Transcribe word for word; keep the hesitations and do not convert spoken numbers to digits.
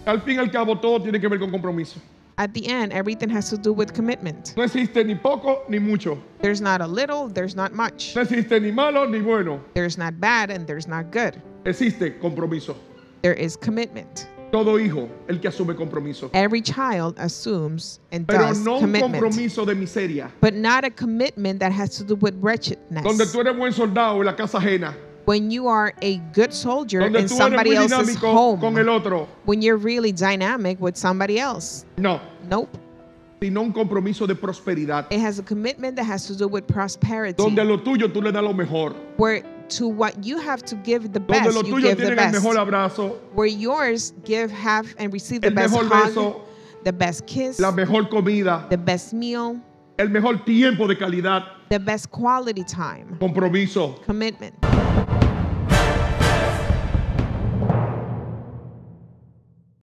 Al fin y al cabo, todo tiene que ver con compromiso. At the end, everything has to do with commitment. No existe ni poco ni mucho. There's not a little, there's not much. No existe ni malo ni bueno. There's not bad and there's not good. Existe compromiso. There is commitment. Todo hijo, el que asume compromiso. Every child assumes and Pero does no un commitment. compromiso de miseria. But not a commitment that has to do with wretchedness. Donde tú eres buen soldado en la casa ajena. When you are a good soldier Donde in tú eres somebody muy else's dinámico home. con el otro. When you're really dynamic with somebody else. No. Nope. Sino un compromiso de prosperidad. It has a commitment that has to do with prosperity. Donde a lo tuyo tú le das lo mejor. Where to what you have to give the Donde best, los you tuyos give the tienen el best. mejor abrazo. Where yours give, have, and receive the El best mejor hug, beso. the best kiss, La mejor comida. the best meal, El mejor tiempo de calidad. the best quality time. Compromiso. Commitment.